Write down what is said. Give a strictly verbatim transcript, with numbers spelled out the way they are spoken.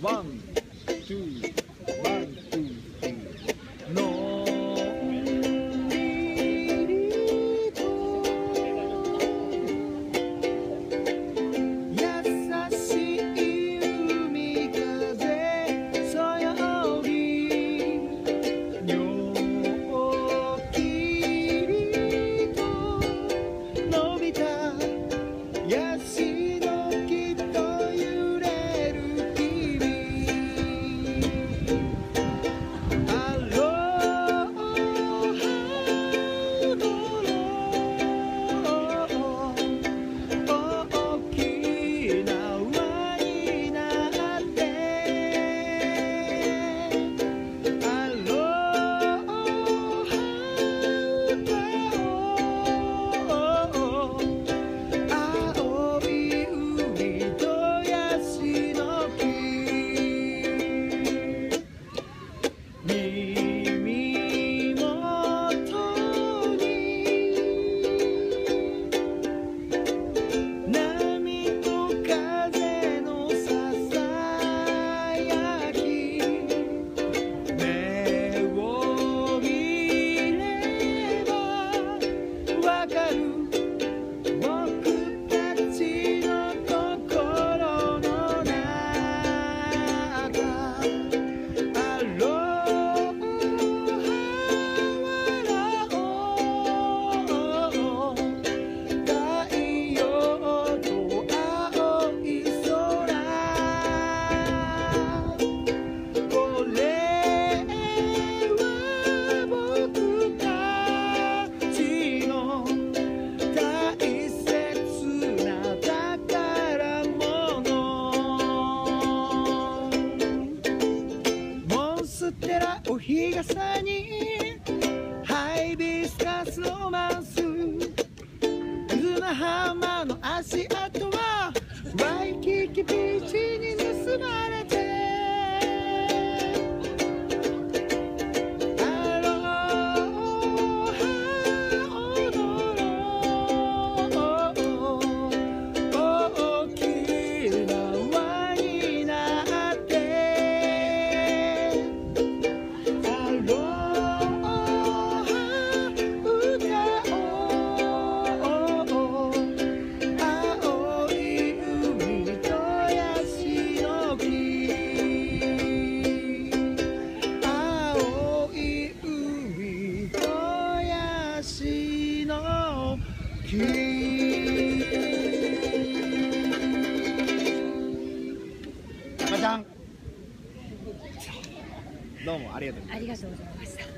ワン、ツー、ワン、ツー、スリー。のんびりと優しい海風そよぎにょっきりと伸びたヤシの木と揺れる君アロハドロ大きな輪になってアロハ歌を青い海とヤシの木耳元に波と風のささやき目を見ればわかる僕たちの心の中アロハ笑おう太陽と青い空これは僕たちの大切な宝物モンステラお日傘にハイビスカスロマンス砂浜の足跡はワイキキビーチに結ばれてアロハ踊ろう大きな輪になってアロハ歌おう青い海とヤシの木青い海とヤシの木赤ちゃんどうもありがとうございます。 ありがとうございました。